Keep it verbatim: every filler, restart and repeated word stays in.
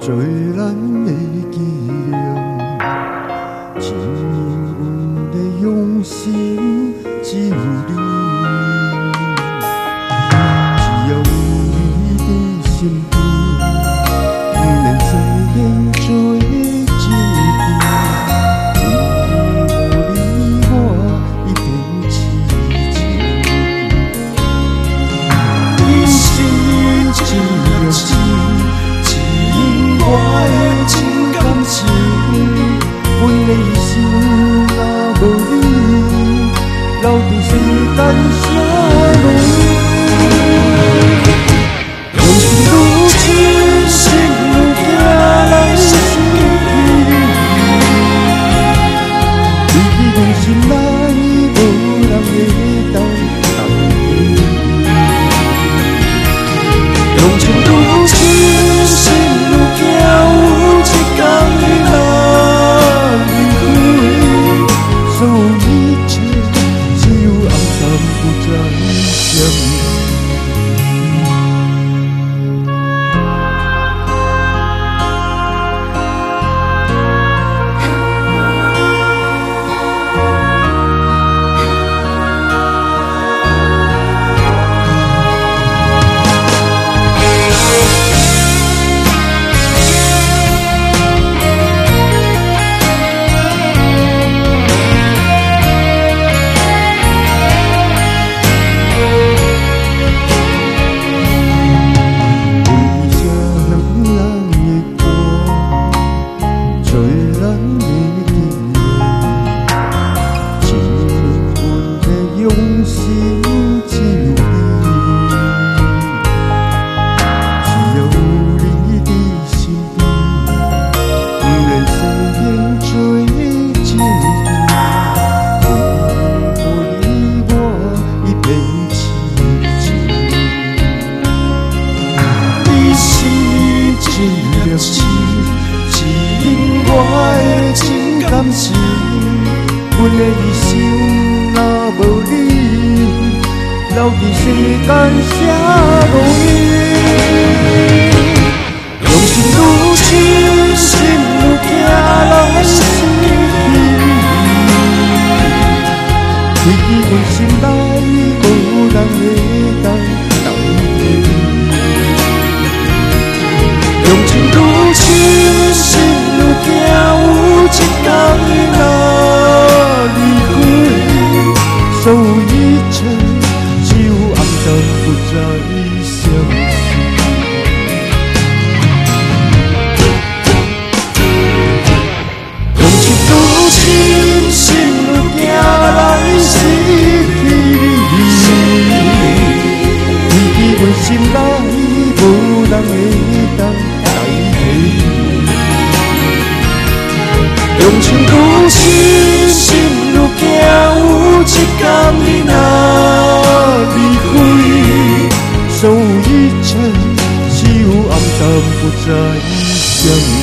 做咱的纪念。亲阮的用心只有你，只要有你在身边，不免世间做情变。为有你我一片痴情，你是一粒星，指引我的情感情。阮的一生若无你，留伫世间啥路？用心愈深，心愈惊来失去。你伫阮心内，无人会当当你。用情愈深，心愈惊，有一天你来。所有一切，只有暗淡不再相依。阮的一生若无你，留伫世间啥路用？用心愈深，心愈惊来失去。你伫阮心内，无人会当当你。用情愈深，心愈惊，有一天你若离开，所有一切只有暗淡不再相思。用情愈深，心愈惊来失去你。你伫阮心内，无人会当代替。用情愈深，心愈惊，有一天你若离开，所有一切只有暗淡不再相依。